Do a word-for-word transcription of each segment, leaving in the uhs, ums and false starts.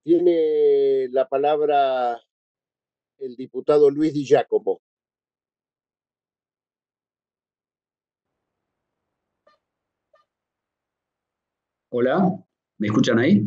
Tiene la palabra el diputado Luis Di Giacomo. Hola, ¿me escuchan ahí?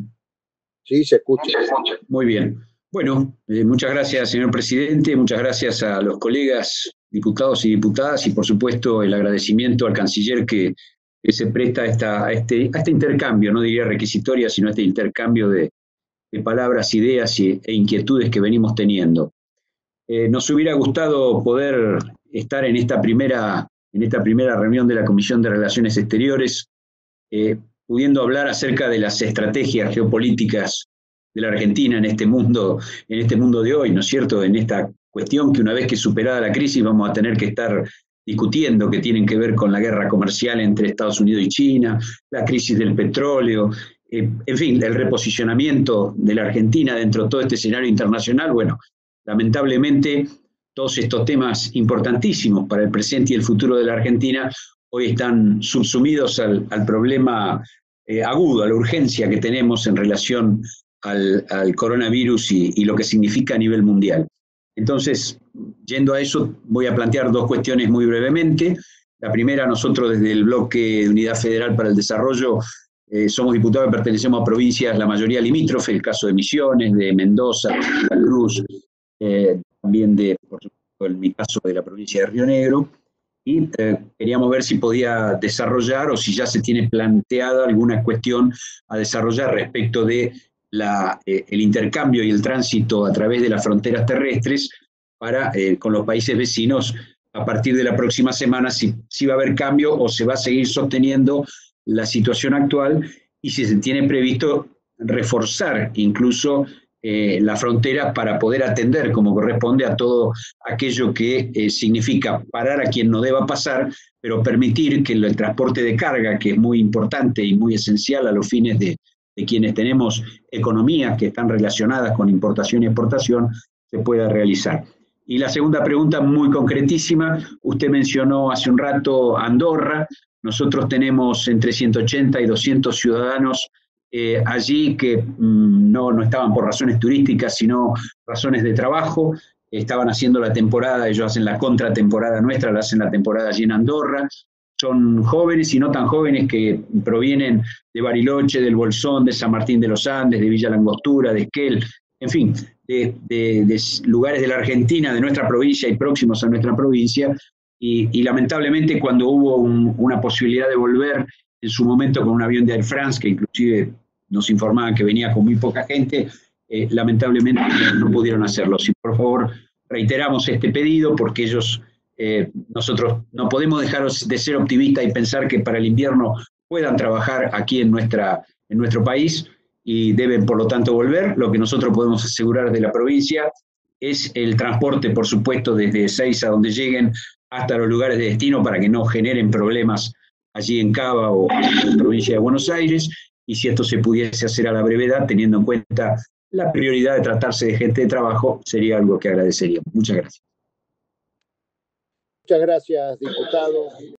Sí, se escucha. Muy bien. Bueno, eh, muchas gracias, señor presidente, muchas gracias a los colegas diputados y diputadas y por supuesto el agradecimiento al canciller que, que se presta a, esta, a, este, a este intercambio, no diría requisitoria, sino a este intercambio de, de palabras, ideas y, e inquietudes que venimos teniendo. Eh, nos hubiera gustado poder estar en esta primera, en esta primera reunión de la Comisión de Relaciones Exteriores, eh, pudiendo hablar acerca de las estrategias geopolíticas de la Argentina en este mundo, en este mundo de hoy, ¿no es cierto? En esta cuestión que una vez que superada la crisis vamos a tener que estar discutiendo, que tienen que ver con la guerra comercial entre Estados Unidos y China, la crisis del petróleo, eh, en fin, el reposicionamiento de la Argentina dentro de todo este escenario internacional. Bueno, lamentablemente todos estos temas importantísimos para el presente y el futuro de la Argentina hoy están subsumidos al, al problema eh, agudo, a la urgencia que tenemos en relación al, al coronavirus y, y lo que significa a nivel mundial. Entonces, yendo a eso, voy a plantear dos cuestiones muy brevemente. La primera, nosotros desde el bloque de Unidad Federal para el Desarrollo eh, somos diputados que pertenecemos a provincias, la mayoría limítrofe, el caso de Misiones, de Mendoza, de Santa Cruz, eh, también de, por supuesto, en mi caso, de la provincia de Río Negro. Y eh, queríamos ver si podía desarrollar o si ya se tiene planteada alguna cuestión a desarrollar respecto de la, eh, el intercambio y el tránsito a través de las fronteras terrestres para, eh, con los países vecinos a partir de la próxima semana, si, si va a haber cambio o se va a seguir sosteniendo la situación actual y si se tiene previsto reforzar incluso Eh, la frontera para poder atender como corresponde a todo aquello que eh, significa parar a quien no deba pasar, pero permitir que el, el transporte de carga, que es muy importante y muy esencial a los fines de, de quienes tenemos economías que están relacionadas con importación y exportación, se pueda realizar. Y la segunda pregunta, muy concretísima, usted mencionó hace un rato Andorra. Nosotros tenemos entre ciento ochenta y doscientos ciudadanos Eh, allí que mmm, no, no estaban por razones turísticas, sino razones de trabajo. Estaban haciendo la temporada, ellos hacen la contratemporada nuestra, la hacen la temporada allí en Andorra. Son jóvenes y no tan jóvenes que provienen de Bariloche, del Bolsón, de San Martín de los Andes, de Villa Langostura, de Esquel, en fin, de, de, de lugares de la Argentina, de nuestra provincia y próximos a nuestra provincia. Y, y lamentablemente cuando hubo un, una posibilidad de volver en su momento con un avión de Air France, que inclusive nos informaban que venía con muy poca gente, eh, lamentablemente no pudieron hacerlo. Si por favor reiteramos este pedido, porque ellos, eh, nosotros no podemos dejar de ser optimistas y pensar que para el invierno puedan trabajar aquí en, nuestra, en nuestro país y deben por lo tanto volver. Lo que nosotros podemos asegurar de la provincia es el transporte, por supuesto, desde Ezeiza, donde lleguen, hasta los lugares de destino para que no generen problemas allí en Cava o en la provincia de Buenos Aires, y si esto se pudiese hacer a la brevedad, teniendo en cuenta la prioridad de tratarse de gente de trabajo, sería algo que agradeceríamos. Muchas gracias. Muchas gracias, diputado.